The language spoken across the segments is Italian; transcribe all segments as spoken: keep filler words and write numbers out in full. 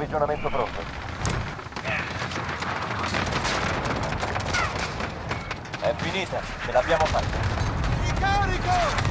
Approvvigionamento pronto. È finita, ce l'abbiamo fatta. Ricarico!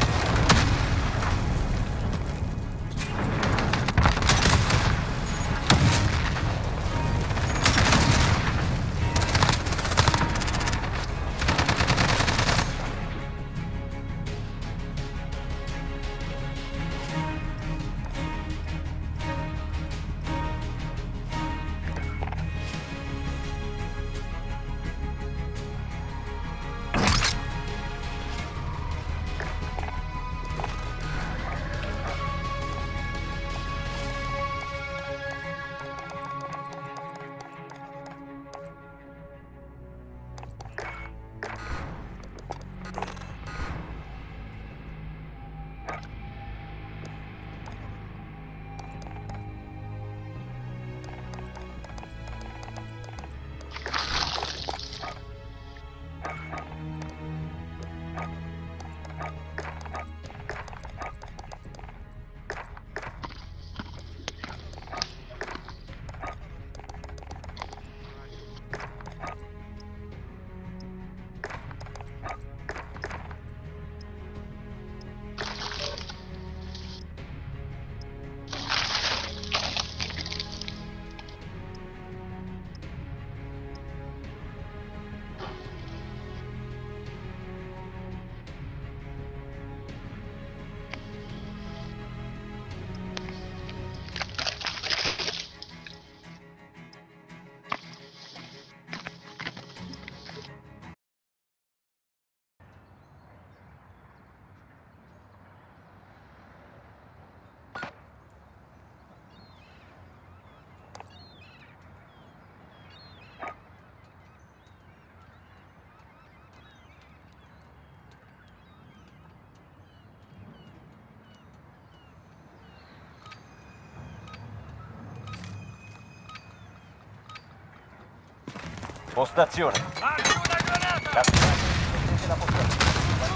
Postazione. Lancio una granata! Prendete la postazione.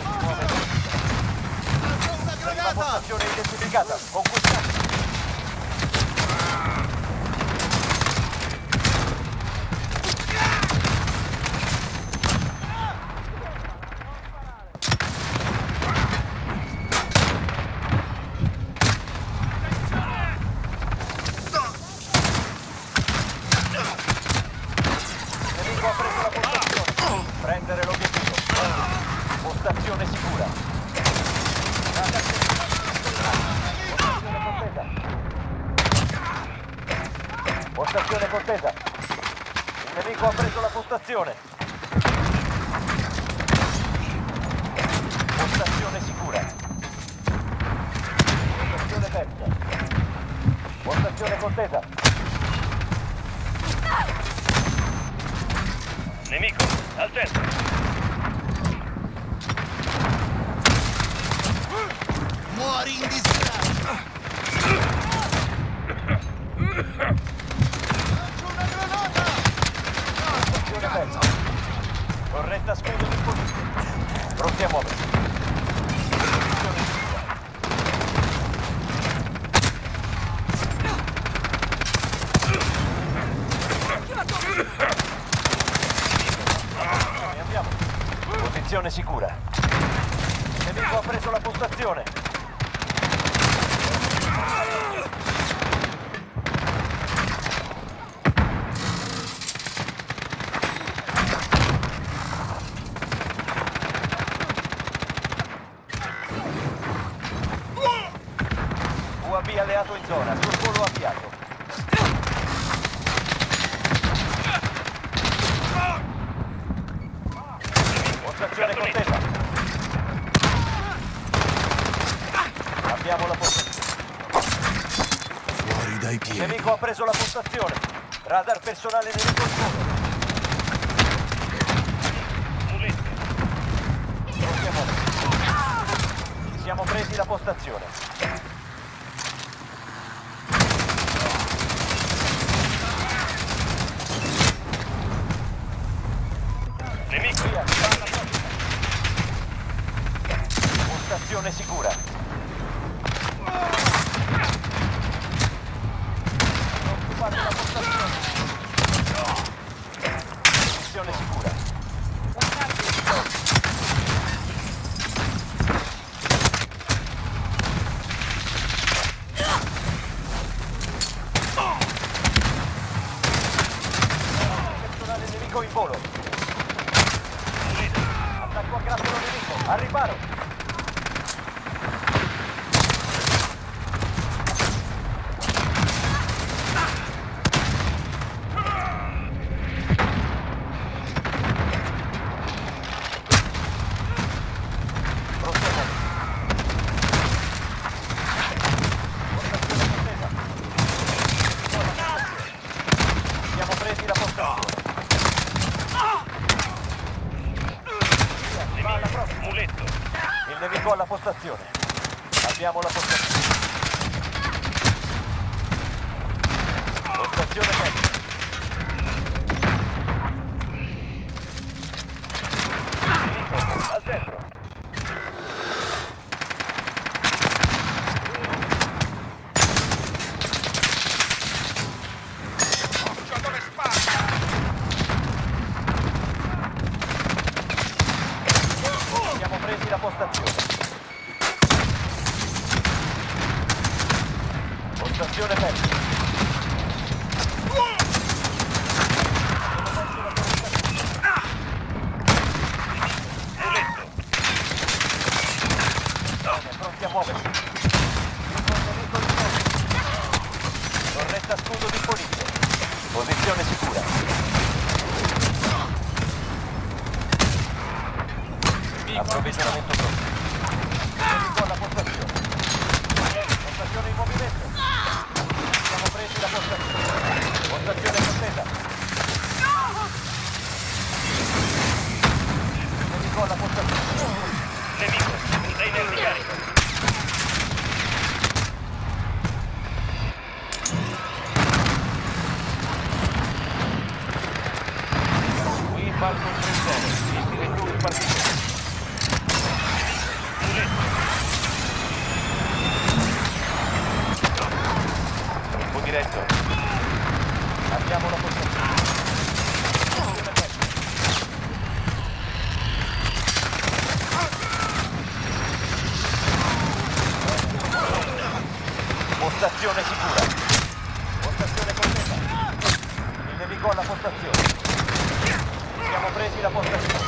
Lancio una La granata! postazione identificata. Conquistate. Nemico ha preso la postazione. Prendere l'obiettivo. Postazione sicura. Postazione contesa. Il nemico ha preso la postazione. Postazione sicura. Postazione persa. Postazione contesa. Nemico, al centro. Muori in disgrazia! Lancio una granata! Postazione persa. Corretta scudo disponibile. Pronti a muoversi. Postazione sicura. Noi andiamo. Posizione sicura. Il nemico ha preso la postazione. U A V alleato in zona, sul volo avviato. Postazione contesa. Abbiamo la postazione. Fuori dai Il piedi. nemico ha preso la postazione. Radar personale nemico in volo. Pulito. Pronti a muoversi. Siamo presi la postazione. Nemico, Via, postazione sicura. Non occupate la postazione. Abbiamo la postazione. Postazione mezzo. Al centro. Occhio dove spara! Siamo presi la postazione. Postazione persa. Pronti a muoversi. Torretta scudo disponibile. Posizione sicura. Approvvigionamento pronto. Nemico alla postazione. Postazione in movimento. Siamo presi la postazione. Postazione contesa. Nemico alla postazione. Nemico, sei nel ricarico. Qui Falcon tre zero. Missile blu in partita. Colpo diretto. Abbiamo la postazione. Postazione sicura. Postazione contesa. Il nemico alla postazione. Siamo presi la postazione.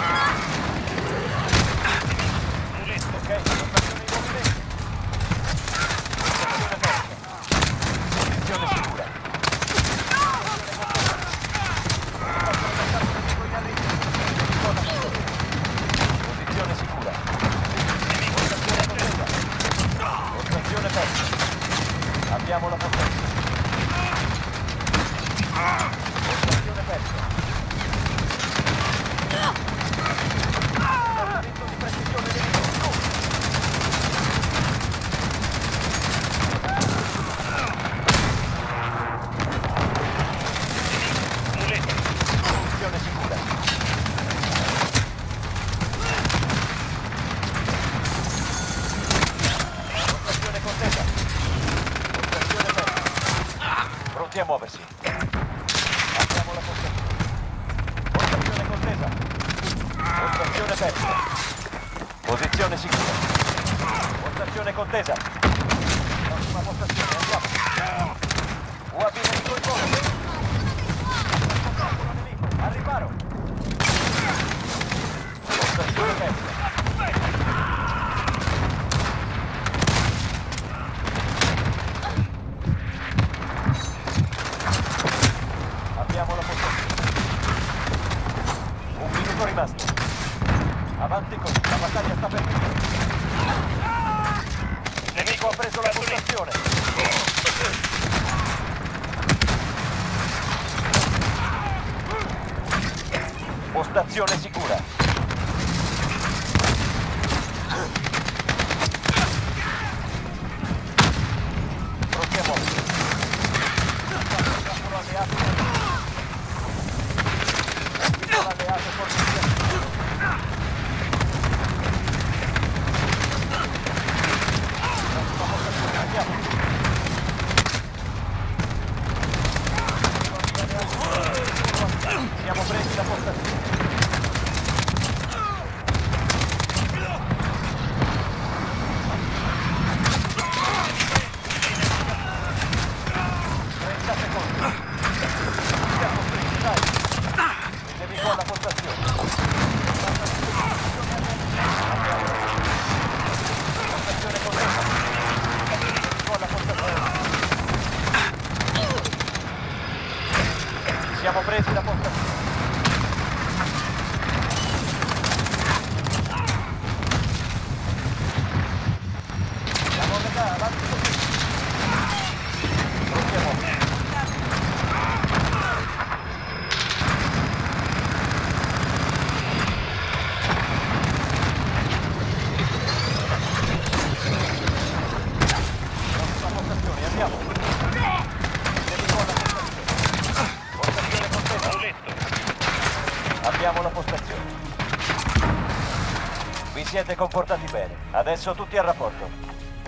Ok, postazione in movimento. Postazione persa. Posizione sicura. Posizione sicura. Postazione contesa. Postazione persa. Abbiamo la postazione. Postazione persa. Movimento di precisione nemico. Posizione sicura. Postazione contesa. Postazione persa. Pronti a muoversi. Abbiamo la postazione. Postazione contesa. Postazione persa. Posizione sicura. Postazione contesa. Prossima postazione, andiamo. U A V nemico in volo. Contatto nemico, al riparo. Postazione persa. Abbiamo la postazione. Un minuto rimasto. Avanti così, la battaglia sta per finire. Nemico ha preso la postazione. Postazione sicura. Pronti a muoversi. Alleato. Alleato fornizione. Siamo presi la postazione. trenta secondi. Siamo presi, dai. Il nemico alla postazione. Postazione contesa. Il nemico alla postazione. Siamo presi la postazione. Siamo a metà, avanti così. Pronti a muovere. siete comportati bene. Adesso tutti al rapporto.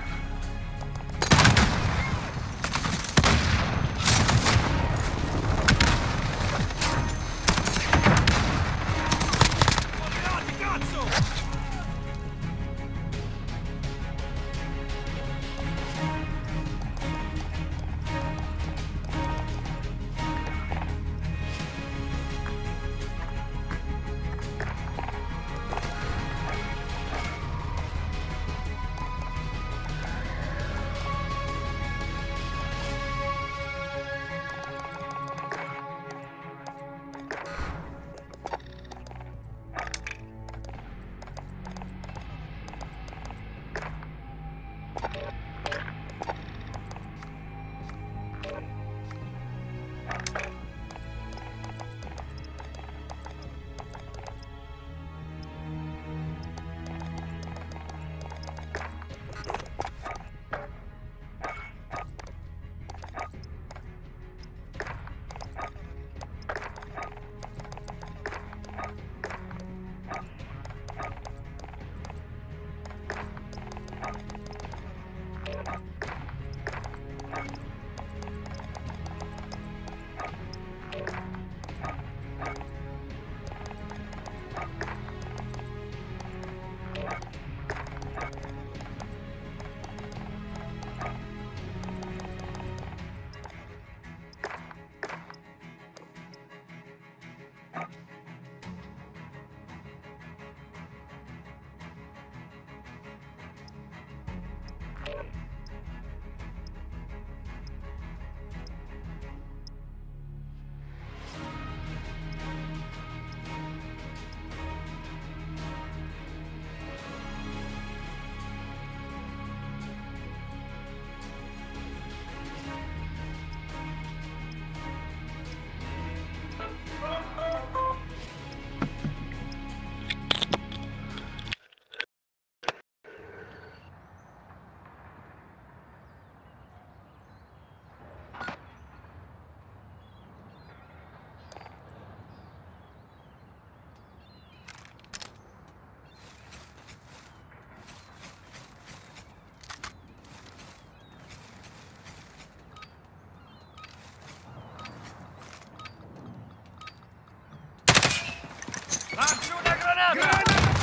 Lanci una granata!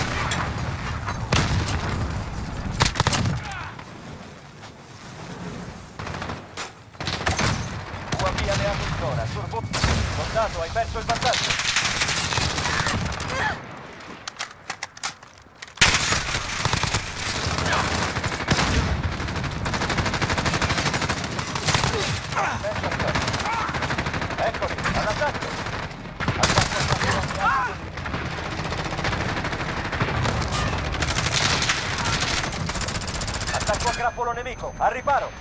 U A V alleato in zona, turbo. Soldato, hai perso il vantaggio. Eccoli, all'attacco. Attacco al campo alleato. Attacco a grappolo nemico, al riparo.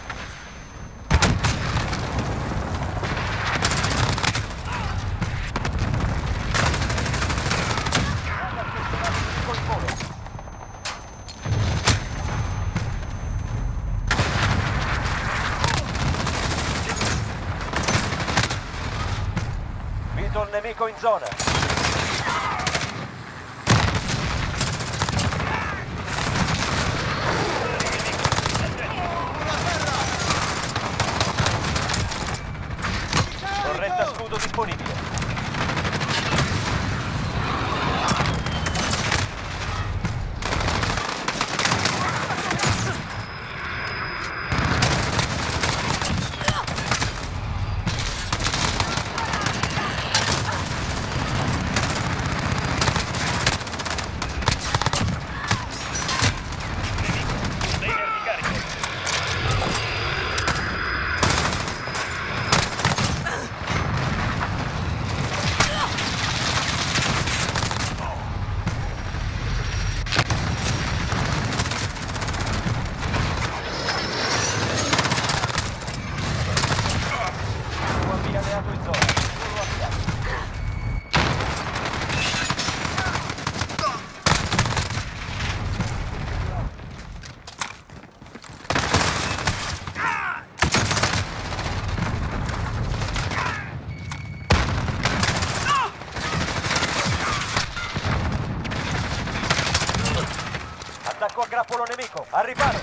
Col volo. Vedo il nemico in zona. Torretta scudo disponibile. Al riparo!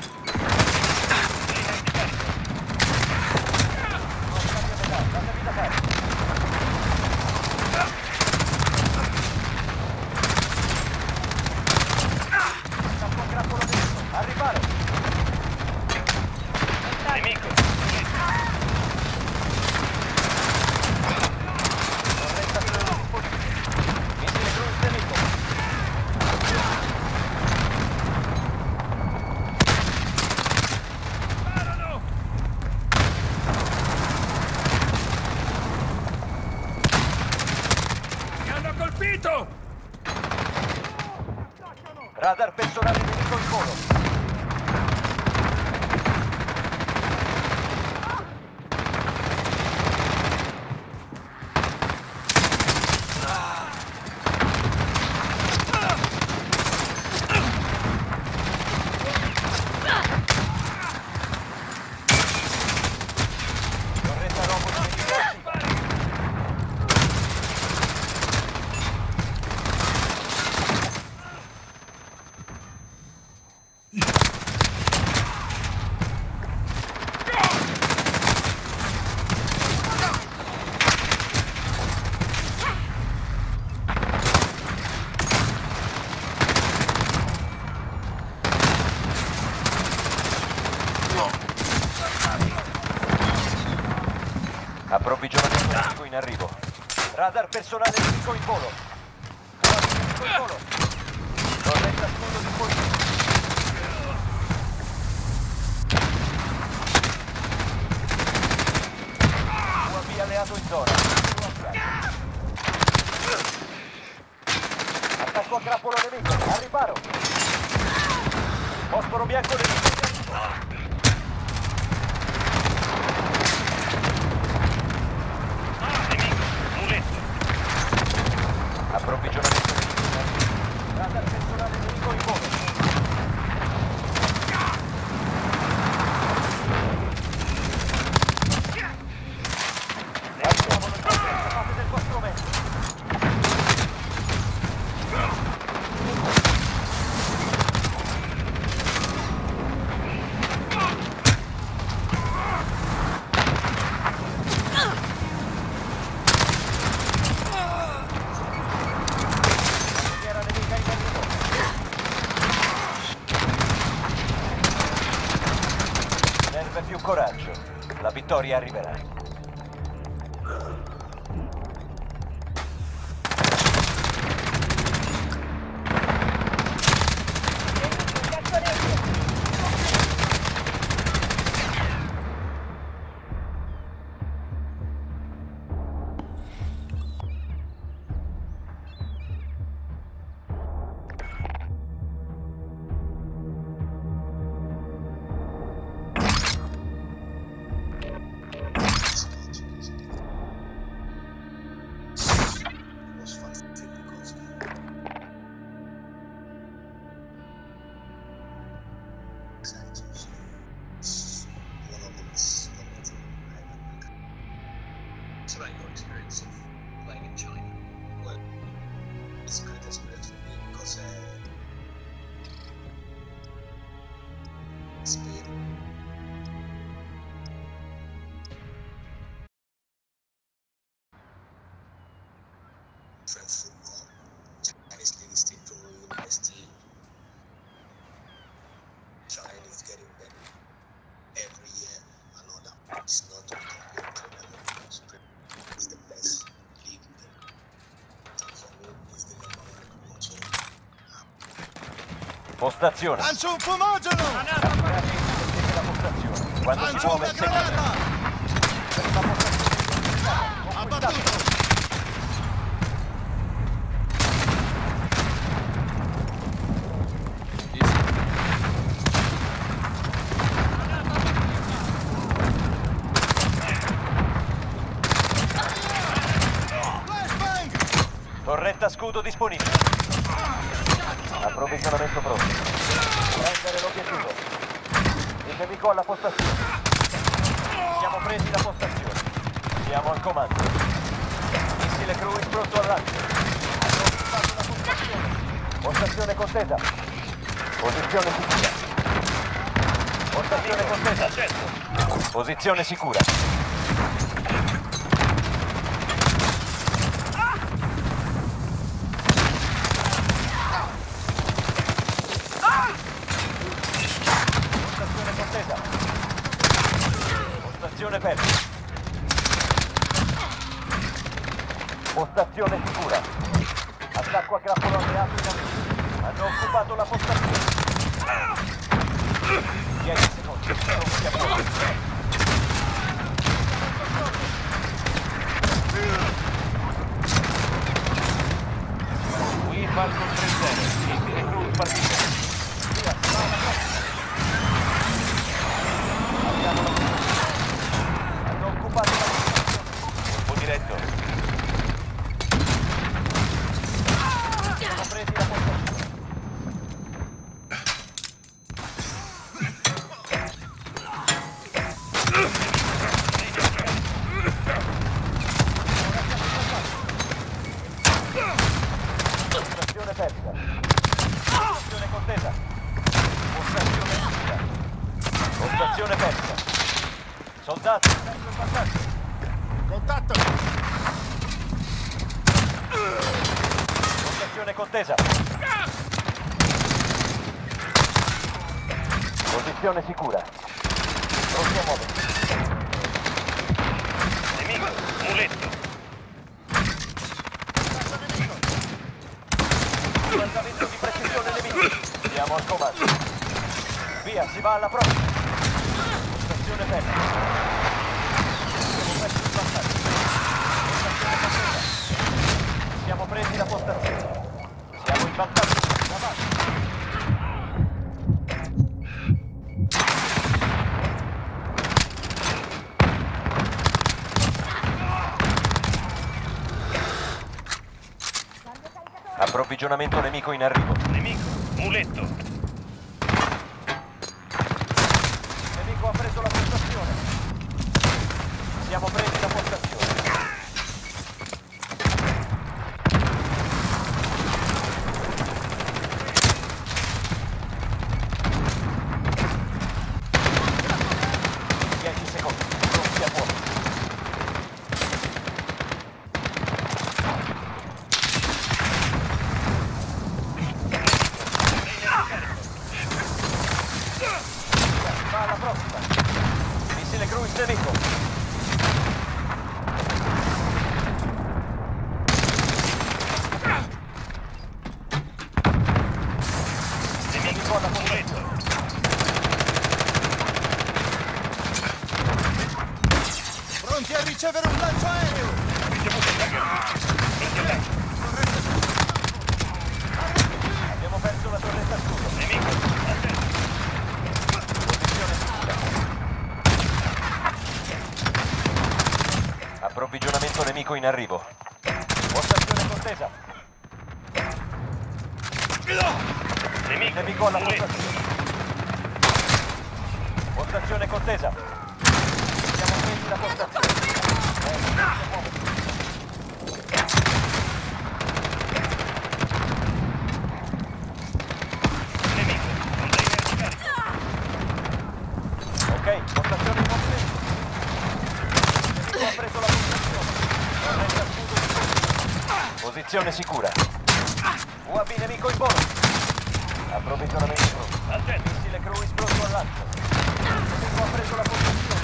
Datevi da fare! Scappo a grappolo dentro! Al riparo! Nemico. Torretta cruise disponibile! Missile cruise nemico! Sparano! Mi hanno colpito! Radar personale nemico in volo! Torretta robot nemico attiva! Approvvigionamento nemico in arrivo. Radar personale nemico in volo. Radar nemico in volo. Torretta scudo disponibile. U A V alleato in zona. Attacco a grappolo nemico. Al riparo. Fosforo bianco nemico in arrivo. Nemico. Muletto. Approvvigionamento nemico in arrivo. Radar personale nemico in volo. Andiamo nel fase del vostro mezzo. Bandiera nemica in arrivo. Serve più coraggio. La vittoria arriverà. It's about your experience of playing in China. Well, it's a good experience for me because uh, speed. French football, Chinese League State Pro University. China is getting better every year. I know that it's not to be compared to another country. It's the best league there. So for me, it's the number one also. Postazione. Lancio un fumogeno! Prendete la postazione. Quando si Lancio muove una il segnale. granata! Per la postazione. Abbattuto! Flashbang! Torretta scudo disponibile. Approvvigionamento pronto. Prendere l'obiettivo. Il nemico alla postazione. Siamo presi la postazione. Siamo al comando. Missile cruise pronto al lancio. Hanno occupato la postazione. Postazione contesa. Posizione sicura. Postazione contesa. Accetto. Posizione sicura. Postazione contesa. Postazione persa. Postazione sicura. Attacco a grappolo alleato in arrivo. Hanno occupato la postazione. dieci secondi. Non siamo Qui Falcon tre zero. Missile Cruz partito. Via, va alla prossima. Abbiamo la postazione. Hanno occupato la postazione. Colpo diretto. Sono presi la postazione. Postazione persa. Postazione contesa. Postazione sicura. Postazione persa. Soldati, verso il passaggio. Contatto! Postazione contesa. Posizione sicura. Pronti a muoversi. Nemico, muletto. Avanzamento di precisione nemico. Siamo al comando. Via, si va alla prossima. Postazione persa. Abbiamo perso il passaggio. Postazione contesa. Siamo presi la postazione. Siamo in vantaggio. Avanti. Approvvigionamento nemico in arrivo. Nemico, muletto. Nemico ha preso la postazione. Siamo presi la postazione. dieci secondi. Pronti a muoversi. Va alla prossima. Missile Cruise nemico. Nemico, muletto. Pronti a ricevere un lancio aereo! Ricevuto il target. Controllato. Abbiamo perso la torretta scudo. Nemico, accetto. Posizione sicura. Approvvigionamento nemico in arrivo. Postazione contesa. Nemico, Nemico alla muletto. postazione. Postazione contesa. Siamo presi la postazione. Eh, non si muove. Nemico, container carico. Ok, postazione completa. Nemico ha preso la postazione. Torretta scudo di posizione sicura. U A V nemico in volo. Approvvigionamento pronto. Accetto. Missile Cruise pronto al lancio. Nemico ha preso la postazione.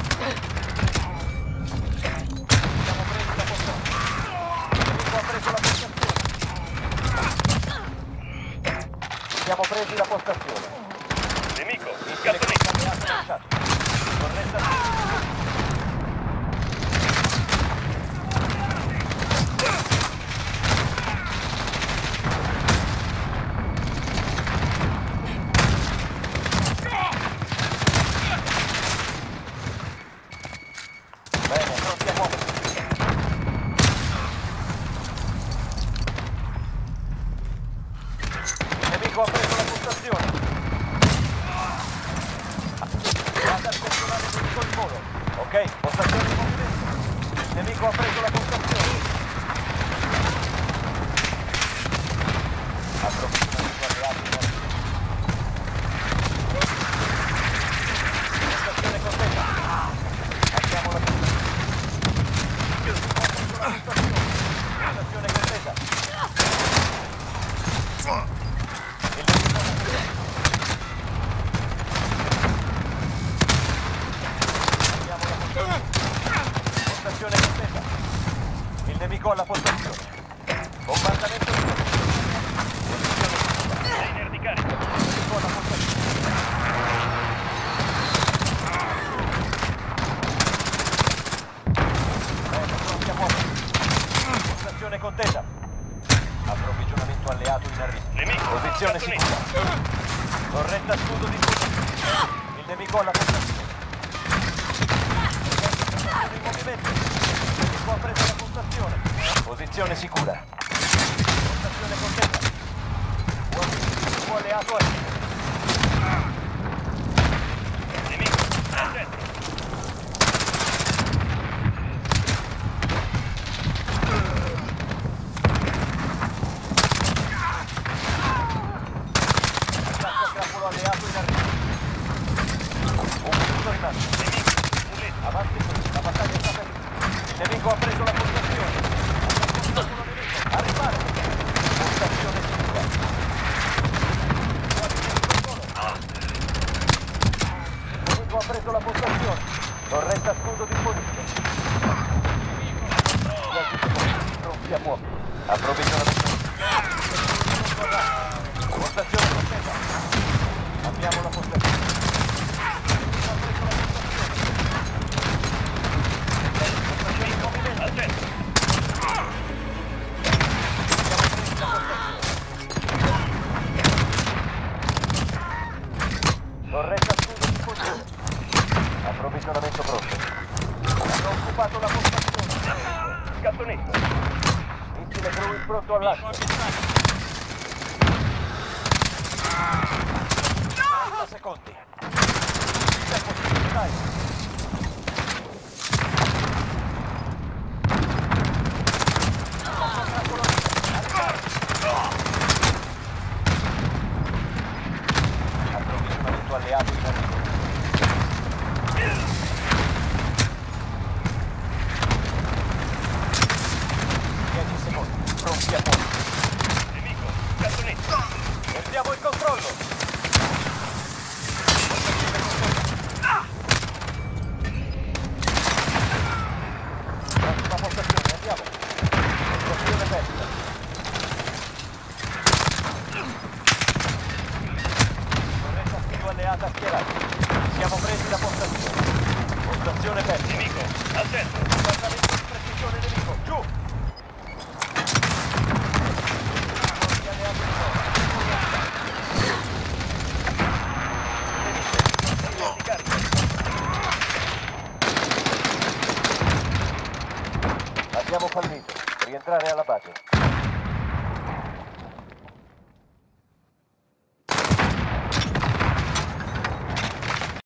Siamo presi la postazione. Nemico ha preso la postazione. Siamo presi la postazione. Nemico, Missile scatto Cruise alleato lanciato. Torretta scudo. Bene, pronti a muoversi. Il nemico ha preso la postazione. Vada a controllare il nemico in volo. Ok, postazione in movimento. Il nemico ha preso la postazione. Approvvigionamento alleato in arrivo. Posizione contesa. Il nemico alla postazione. Bombardamento di posizione sicura. Container di carica. Nemico alla postazione. Bene, pronti a muovere. Postazione contesa. Approvvigionamento alleato in arrivo. Nemico. Posizione Cazzonetto. sicura. Corretta scudo di scudo. Il nemico alla postazione. Postazione in movimento. Il nemico ha preso la postazione. Posizione sicura. Postazione contesa. Buon nemico alleato attivo. Nemico. Al centro. Attacco a grappolo alleato in arrivo. Un minuto rimasto. Nemico. Muletto. Avanti così, la battaglia sta per... Il nemico ha preso la postazione. Attacco nemico. A riparo. Postazione sicura. Quasi nemico in volo. Il nemico ha preso la postazione. Corretta scudo disponibile. Quasi secondi, pronti a muovere. Approvvigionamento. Postazione contesa. Abbiamo la postazione. Postazione in movimento. Al centro. Siamo presi la postazione. Corretta scudo disponibile. Approvvigionamento pronto. Hanno occupato la postazione. Cazzonetto. Missile Cruise pronto al lancio. trenta secondi. Tempo di dai. Approvvigionamento alleato in arrivo. dieci secondi. Pronti a muovere. Nemico. Cazzonetto. Perdiamo il controllo. Prossima postazione, andiamo. Postazione persa. Corretta scudo alleata schierata. Siamo presi la postazione. Postazione persa. Nemico. Al centro. Guardamento di precisione nemico. Giù. Forti alleati in zona. Container di carica. Abbiamo fallito. Rientrare alla base.